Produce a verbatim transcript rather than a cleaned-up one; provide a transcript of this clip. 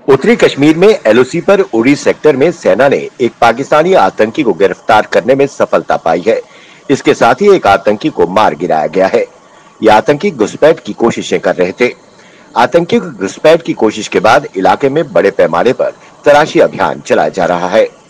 उत्तरी कश्मीर में L O सी पर उरी सेक्टर में सेना ने एक पाकिस्तानी आतंकी को गिरफ्तार करने में सफलता पाई है। इसके साथ ही एक आतंकी को मार गिराया गया है। यह आतंकी घुसपैठ की कोशिशें कर रहे थे। आतंकी घुसपैठ की कोशिश के बाद इलाके में बड़े पैमाने पर तलाशी अभियान चलाया जा रहा है।